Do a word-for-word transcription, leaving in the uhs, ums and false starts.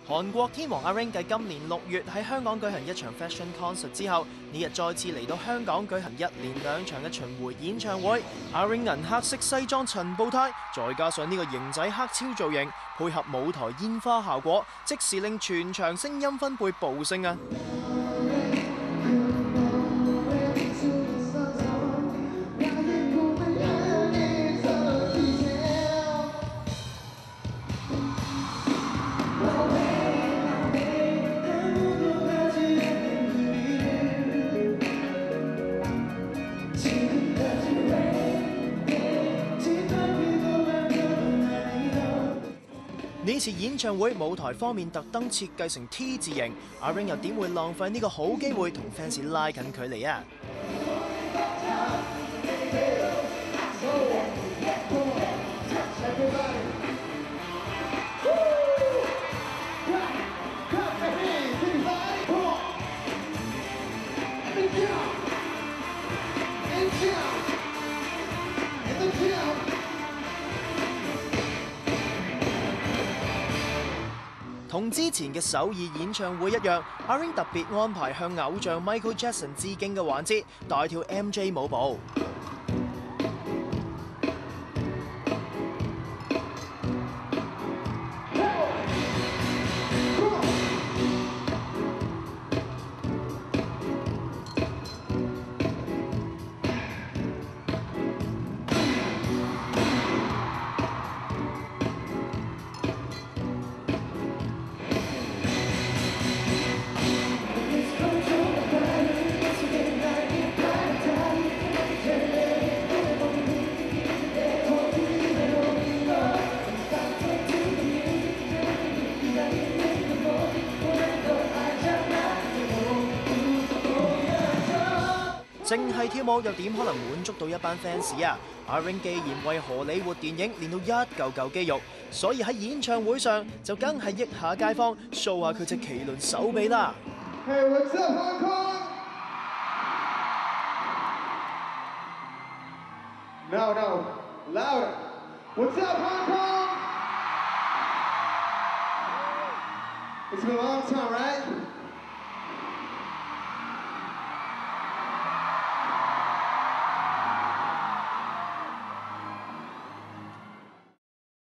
韓國天王阿 Ring 繼今年六月喺香港舉行一場 fashion concert 之後，呢日再次嚟到香港舉行一連兩場嘅巡迴演唱會。阿 Ring 銀黑色西裝襯布呔，再加上呢個型仔黑超造型，配合舞台煙花效果，即時令全場聲音分貝暴升啊！呢次演唱會舞台方面特登設計成 T 字形，阿 Ring 又點會浪費呢個好機會同 fans 拉近距離啊？同之前嘅首爾演唱會一樣，阿 Ring 特別安排向偶像 Michael Jackson 致敬嘅環節，大跳 M J 舞步。淨係跳舞又點可能滿足到一班 fans 啊？阿 Ring 既然為荷里活電影練到一嚿嚿肌肉，所以喺演唱會上就梗係益下街坊 ，show 下佢隻麒麟手臂啦。 Hey, what's up, Hong Kong? No, no, louder. What's up, Hong Kong? It's been a long time, right?